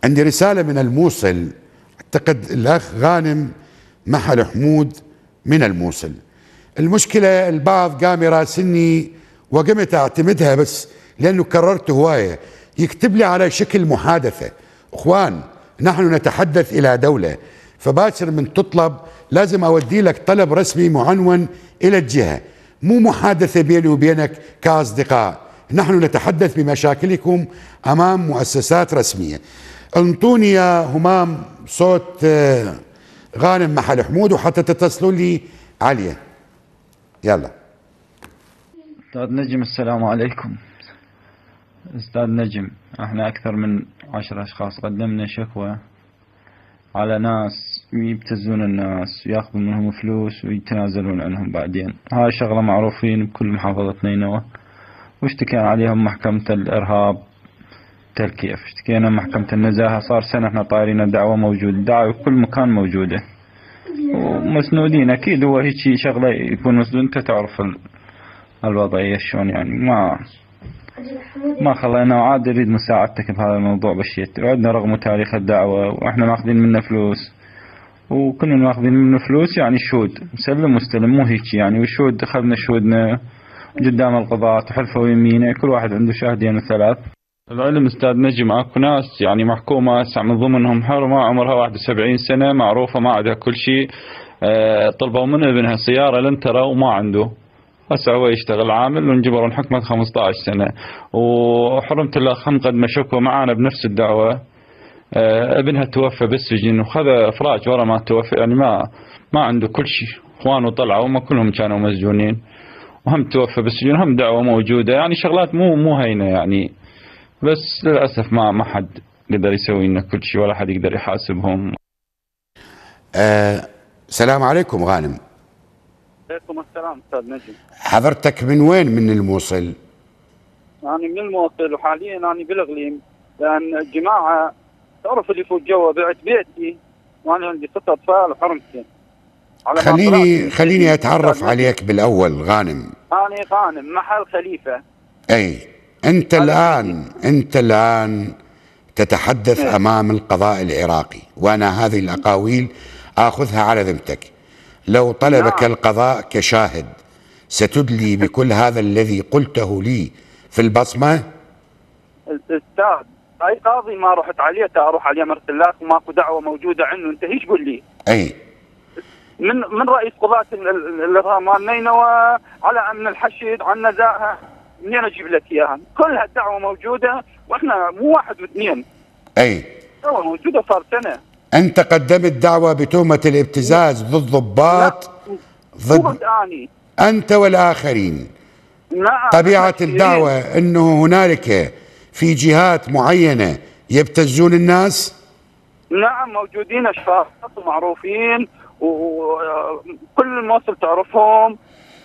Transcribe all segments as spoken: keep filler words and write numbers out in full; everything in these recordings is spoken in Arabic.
عندي رسالة من الموصل، اعتقد الأخ غانم محل حمود من الموصل. المشكلة البعض قام يراسلني وقمت أعتمدها، بس لأنه كررت هواية يكتب لي على شكل محادثة. أخوان، نحن نتحدث إلى دولة، فباشر من تطلب لازم أودي لك طلب رسمي معنون إلى الجهة، مو محادثة بيني وبينك كأصدقاء. نحن نتحدث بمشاكلكم أمام مؤسسات رسمية. انطوني يا همام صوت غانم محل حمود وحتى تتصلوا لي عليه. يلا. أستاذ نجم، السلام عليكم. أستاذ نجم، احنا أكثر من عشر أشخاص قدمنا شكوى على ناس يبتزون الناس وياخذون منهم فلوس ويتنازلون عنهم بعدين. هاي شغلة معروفين بكل محافظة نينوى، واشتكينا عليهم محكمة الإرهاب تركيا، اشتكينا محكمة النزاهة. صار سنة احنا طايرين الدعوة موجودة، دعوة في كل مكان موجودة ومسنودين. أكيد هو هيك شغلة يكون مسنود. أنت تعرف الوضعية شلون، يعني ما ما خلينا، وعاد يريد مساعدتك بهذا الموضوع بشيت. وعندنا رغم تاريخ الدعوة واحنا ماخذين منه فلوس، وكلنا ماخذين منه فلوس، يعني شهود مسلم مستلم، مو هيك يعني. وشهود اخذنا شهودنا قدام القضاة وحلفوا يمينه، كل واحد عنده شاهدين وثلاث. العلم استاذ نجم اكو ناس يعني محكومة هسه من ضمنهم حرمة عمرها واحد وسبعين سنة، معروفة ما عندها كل شيء. أه طلبوا من ابنها سيارة لنترا وما عنده، هسه هو يشتغل عامل ونجبر انحكمت خمسة عشر سنة. وحرمة الاخ هم قد ما شكوا معانا بنفس الدعوة. أه ابنها توفى بالسجن وخذ افراج ورا ما توفى، يعني ما ما عنده كل شيء. اخوانه طلعوا وما كلهم كانوا مسجونين، وهم توفى بالسجن، هم دعوة موجودة. يعني شغلات مو مو هينة يعني، بس للأسف ما ما حد يقدر يسوي لنا كل شيء، ولا حد يقدر يحاسبهم. أه السلام عليكم غانم. عليكم السلام استاذ نجم. حضرتك من وين من الموصل؟ أنا يعني من الموصل، وحاليا أنا بالإقليم، لأن الجماعة تعرف اللي فوق جوا بعت بيتي وأنا عندي ست أطفال وحرمتين. خليني خليني أتعرف عليك بالأول. غانم، أنا غانم محل خليفة. أي أنت الآن أنت الآن تتحدث إيه؟ أمام القضاء العراقي، وأنا هذه الأقاويل آخذها على ذمتك. لو طلبك نعم. القضاء كشاهد ستدلي بكل هذا الذي قلته لي في البصمة؟ الأستاذ أي قاضي ما رحت عليه، أروح عليه مرسل لك وماكو دعوة موجودة عنه، أنت هيش قول لي؟ أي من من رئيس قضاة الإرهاب مال نينوى على أمن الحشد على النزاهة، منين أجيب لك إياها؟ كل هالدعوة موجودة، وإحنا مو واحد واثنين. أي دعوة موجودة صار سنة. أنت قدمت دعوة بتهمة الابتزاز ضد ضباط، ضد أني. أنت والآخرين. نعم. طبيعة الدعوة أنه هنالك في جهات معينة يبتزون الناس؟ نعم موجودين أشخاص معروفين وكل الموصل تعرفهم.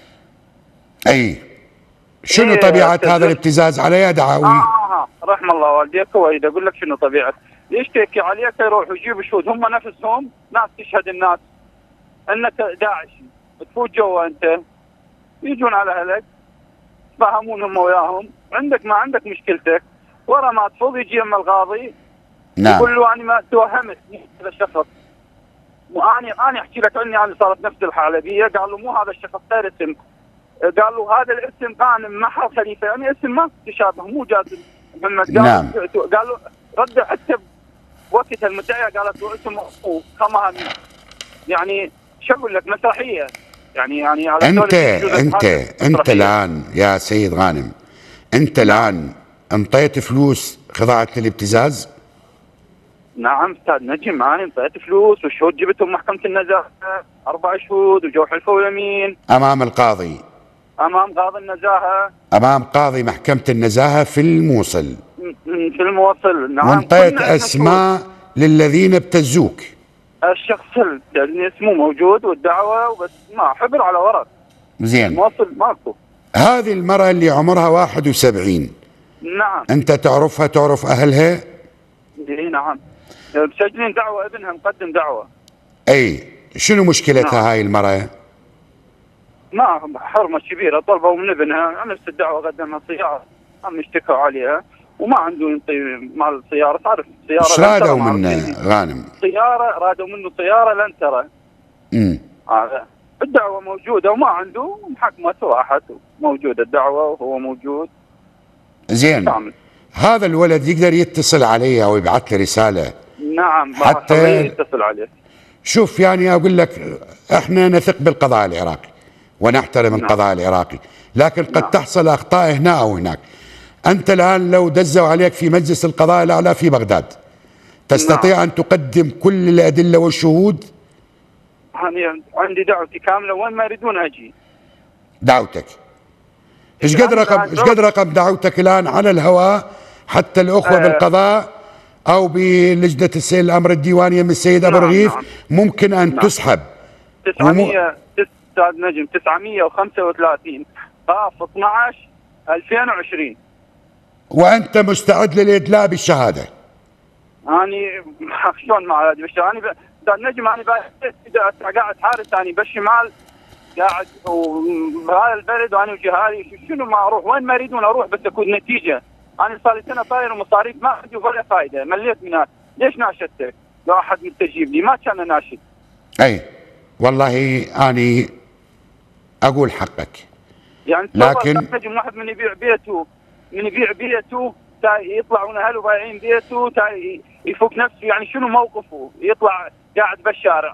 أي شنو إيه طبيعة هذا الابتزاز على يد دعاوي؟ آه رحم الله والديك وإذا أقول لك شنو طبيعة، يشتكي عليك يروح يجيب شهود، هم نفسهم ناس تشهد الناس انك داعشي، تفوت جوا انت، يجون على اهلك يتفاهمون هم وياهم، عندك ما عندك مشكلتك، ورا ما تفوض يجي يم القاضي. نعم. يقول له انا ما توهمت هذا الشخص، وانا انا احكي لك عني انا صارت نفس الحاله بي، قال له مو هذا الشخص غير اسم، قال له هذا الاسم غانم محل خليفه، يعني اسم ما تشابه مو جاسم محمد. قال نعم. قال له رد حتى وقت المدعيه قالت له اسمه خمامي، يعني شو اقول لك مسرحيه يعني. يعني على انت انت انت الان يا سيد غانم، انت الان انطيت فلوس خضاعة الابتزاز؟ نعم استاذ نجم، انا انطيت فلوس والشهود جبتهم محكمه النزاهه، اربع شهود وجو حلفوا يمين امام القاضي، امام قاضي النزاهه، امام قاضي محكمه النزاهه في الموصل، في الموصل. نعم. وانطيت اسماء للذين ابتزوك. الشخص اللي اسمه موجود والدعوه، وبس ما حبر على ورق. زين. الموصل ماكو. هذه المرأة اللي عمرها واحد وسبعين، نعم. انت تعرفها، تعرف اهلها؟ اي نعم، مسجلين دعوه، ابنها مقدم دعوه. اي شنو مشكلتها؟ نعم. هاي المرأة ما حرمه كبيره، طلبوا من ابنها نفس الدعوه قدمها صياغه، هم اشتكوا عليها وما عنده ينطي مع السياره، تعرف سياره ايش رادوا من غانم؟ سياره رادوا منه سياره لانترا. امم هذا الدعوه موجوده وما عنده، محكمته راحت موجوده الدعوه وهو موجود. زين تعمل. هذا الولد يقدر يتصل علي او يبعث لي رساله؟ نعم حتى يتصل عليه. شوف يعني اقول لك احنا نثق بالقضاء العراقي ونحترم نعم. القضاء العراقي، لكن قد نعم. تحصل اخطاء هنا او هناك. انت الان لو دزوا عليك في مجلس القضاء الاعلى في بغداد تستطيع نعم. ان تقدم كل الادله والشهود؟ أنا عندي دعوتي كامله، وين ما يريدون اجي. دعوتك ايش قد رقم ايش قد رقم دعوتك الان على الهواء حتى الاخوه آه بالقضاء او بلجنه السيد الامر الديوانيه من السيد ابو نعم رغيف نعم. ممكن ان نعم. تسحب تسعمية استاذ نجم تسعمية وخمسة وثلاثين قاف اثنعش ألفين وعشرين، وانت مستعد للادلاء بالشهاده؟ اني شلون مع هذه بالشهاده؟ انا استاذ نجم انا قاعد حارس اني بالشمال قاعد بهذا البلد وانا وجهالي شنو ما اروح وين ما يريدون اروح بس اكون نتيجه. انا صار لي سنه طاير ومصاريف ما عندي ولا فائده، مليت منها. ليش ناشدتك؟ لو احد مستجيب لي ما كان ناشد. اي والله اني اقول حقك، يعني لكن نجم واحد من يبيع بيته من يبيع بيته يطلعون اهله بايعين بيته يفك نفسه، يعني شنو موقفه؟ يطلع قاعد بالشارع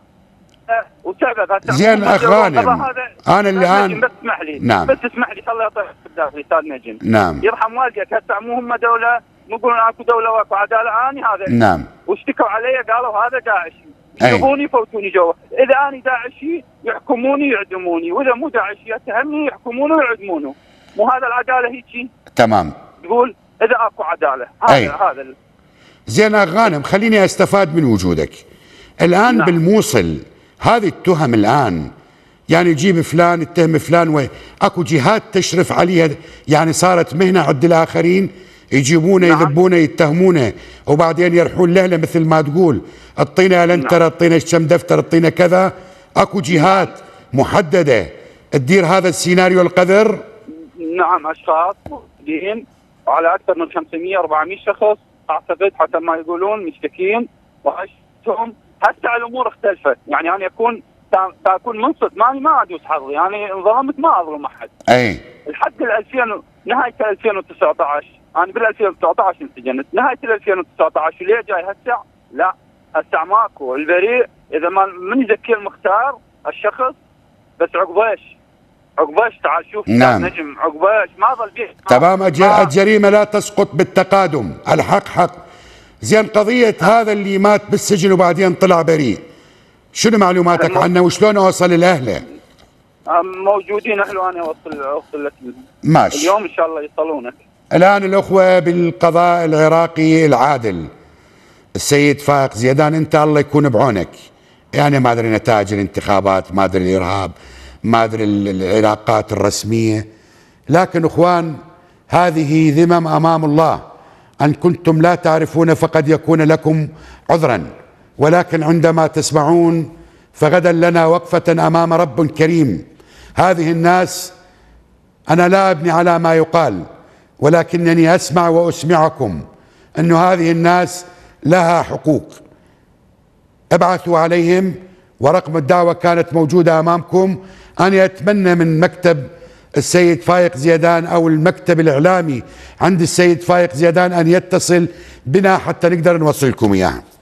وسبب. زين اخ غانم انا الان بس اسمح لي نعم بس اسمح لي الله يعطيك الداخلي استاذ نجم نعم يرحم والديك. هسه مو هم دوله يقولون اكو دوله واكو عداله. اني هذا نعم واشتكوا علي قالوا هذا داعشي يجيبوني يفوتوني جوا. اذا اني داعشي يحكموني يعدموني، واذا مو داعشي يتهمني يحكمونه ويعدمونه. مو هذا العداله هيجي؟ تمام. تقول اذا اكو عداله هذا أي. هذا ال... زين اخ غانم خليني استفاد من وجودك الان. نعم. بالموصل هذه التهم الان يعني يجيب فلان يتهم فلان واكو جهات تشرف عليها، يعني صارت مهنه عند الاخرين يجيبونه نعم. يذبونه يتهمونه وبعدين يرحون له مثل ما تقول اعطينا لنتر اعطينا كم دفتر اعطينا كذا. اكو جهات محدده تدير هذا السيناريو القذر. نعم اشخاص موجودين وعلى اكثر من خمسمية أربعمية شخص اعتقد حتى ما يقولون مشتكين وعشتهم. هسه الامور اختلفت، يعني انا اكون اكون منصت ماني ما ادوس حظي، يعني انظلمت ما اظلم احد. اي لحد ال ألفين نهايه ألفين وتسعة عشر انا بال ألفين وتسعة عشر انسجنت، نهايه ال ألفين وتسعة عشر ليه جاي هسه؟ لا هسه ماكو البريء اذا ما من يزكي المختار الشخص بس عقباش عقباش تعال شوف نعم. نجم عقباش ما ظل بيه تمام. الجريمه لا تسقط بالتقادم، الحق حق. زين قضيه هذا اللي مات بالسجن وبعدين طلع بريء شنو معلوماتك الم... عنه وشلون اوصل لاهله؟ موجودين اهله انا اوصل اوصل لك ماشي اليوم ان شاء الله يصلونك. الان الاخوه بالقضاء العراقي العادل السيد فائق زيدان انت الله يكون بعونك، يعني ما ادري نتائج الانتخابات ما ادري الارهاب ما ادري العلاقات الرسميه، لكن اخوان هذه ذمم امام الله. ان كنتم لا تعرفون فقد يكون لكم عذرا، ولكن عندما تسمعون فغدا لنا وقفه امام رب كريم. هذه الناس انا لا ابني على ما يقال، ولكنني اسمع واسمعكم ان هذه الناس لها حقوق. ابعثوا عليهم، ورقم الدعوه كانت موجوده امامكم. انا اتمنى من مكتب السيد فائق زيدان او المكتب الاعلامي عند السيد فائق زيدان ان يتصل بنا حتى نقدر نوصل لكم اياها.